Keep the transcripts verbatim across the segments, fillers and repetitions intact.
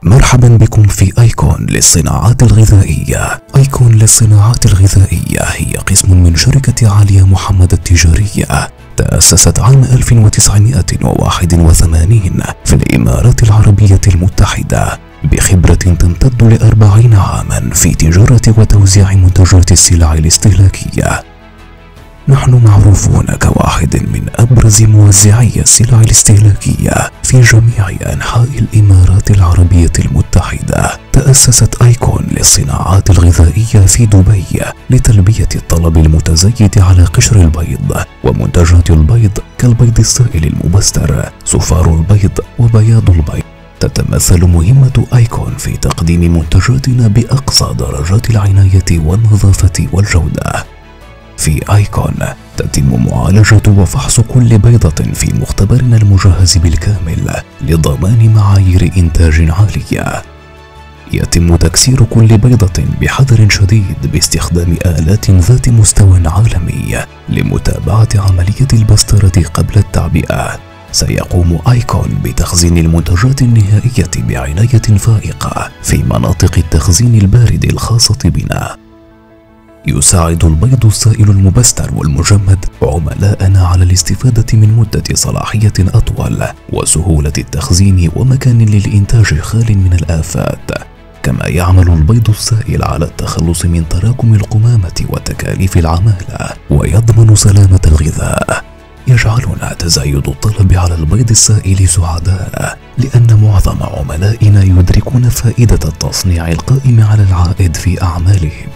مرحبا بكم في ايكون للصناعات الغذائية. ايكون للصناعات الغذائية هي قسم من شركة عالية محمد التجارية، تأسست عام ألف وتسعمائة وواحد وثمانين في الإمارات العربية المتحدة، بخبرة تمتد لأربعين عاما في تجارة وتوزيع منتجات السلع الاستهلاكية. نحن معروفون كواحد من أبرز موزعي السلع الاستهلاكية في جميع أنحاء الإمارات العربية المتحدة. تأسست ايكون للصناعات الغذائية في دبي لتلبية الطلب المتزايد على قشر البيض ومنتجات البيض كالبيض السائل المبستر، صفار البيض وبياض البيض. تتمثل مهمة ايكون في تقديم منتجاتنا بأقصى درجات العناية والنظافة والجودة. في ايكون تتم معالجة وفحص كل بيضة في مختبرنا المجهز بالكامل لضمان معايير إنتاج عالية. يتم تكسير كل بيضة بحذر شديد باستخدام آلات ذات مستوى عالمي لمتابعة عملية البسترة قبل التعبئة. سيقوم ايكون بتخزين المنتجات النهائية بعناية فائقة في مناطق التخزين البارد الخاصة بنا. يساعد البيض السائل المبستر والمجمد عملاءنا على الاستفادة من مدة صلاحية أطول وسهولة التخزين ومكان للإنتاج خال من الآفات. كما يعمل البيض السائل على التخلص من تراكم القمامة وتكاليف العمالة ويضمن سلامة الغذاء. يجعلنا تزايد الطلب على البيض السائل سعداء، لأن معظم عملائنا يدركون فائدة التصنيع القائم على العائد في أعمالهم.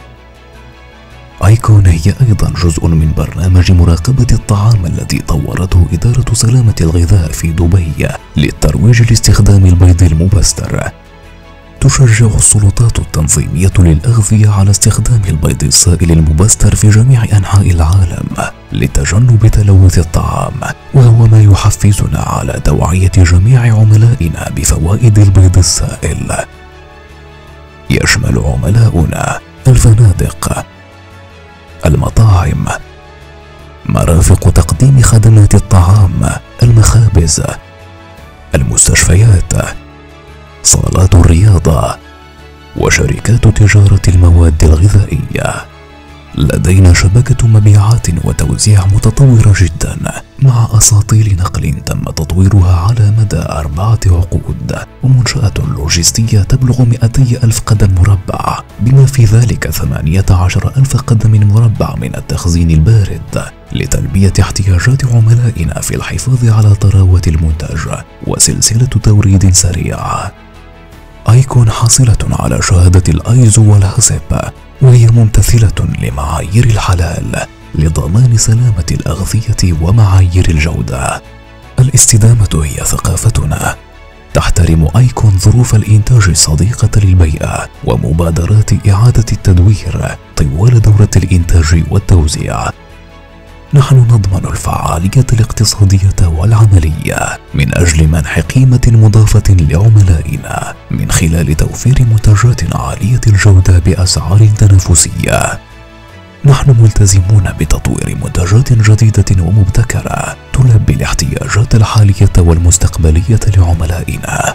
ايكون هي أيضا جزء من برنامج مراقبة الطعام الذي طورته إدارة سلامة الغذاء في دبي للترويج لاستخدام البيض المبستر. تشجع السلطات التنظيمية للأغذية على استخدام البيض السائل المبستر في جميع أنحاء العالم لتجنب تلوث الطعام، وهو ما يحفزنا على توعية جميع عملائنا بفوائد البيض السائل. يشمل عملاؤنا الفنادق، المطاعم، مرافق تقديم خدمات الطعام، المخابز، المستشفيات، صالات الرياضة، وشركات تجارة المواد الغذائية. لدينا شبكة مبيعات وتوزيع متطورة جدا مع أساطيل نقل تم تطويرها على مدى أربعة عقود، ومنشأة لوجستية تبلغ مئتي ألف قدم مربع، بما في ذلك ثمانية عشر ألف قدم مربع من التخزين البارد لتلبية احتياجات عملائنا في الحفاظ على طراوة المنتج وسلسلة توريد سريعة. ايكون حاصلة على شهادة الايزو والهاسب، وهي ممتثلة لمعايير الحلال لضمان سلامة الأغذية ومعايير الجودة. الاستدامة هي ثقافتنا. تحترم ايكون ظروف الإنتاج الصديقة للبيئة ومبادرات إعادة التدوير طوال دورة الإنتاج والتوزيع. نحن نضمن الفعالية الاقتصادية والعملية من أجل منح قيمة مضافة لعملائنا من خلال توفير منتجات عالية الجودة بأسعار تنافسية. نحن ملتزمون بتطوير منتجات جديدة ومبتكرة تلبي الاحتياجات الحالية والمستقبلية لعملائنا.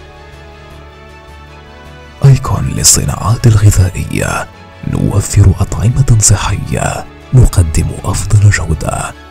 ايكون للصناعات الغذائية، نوفر أطعمة صحية، نقدم أفضل جودة.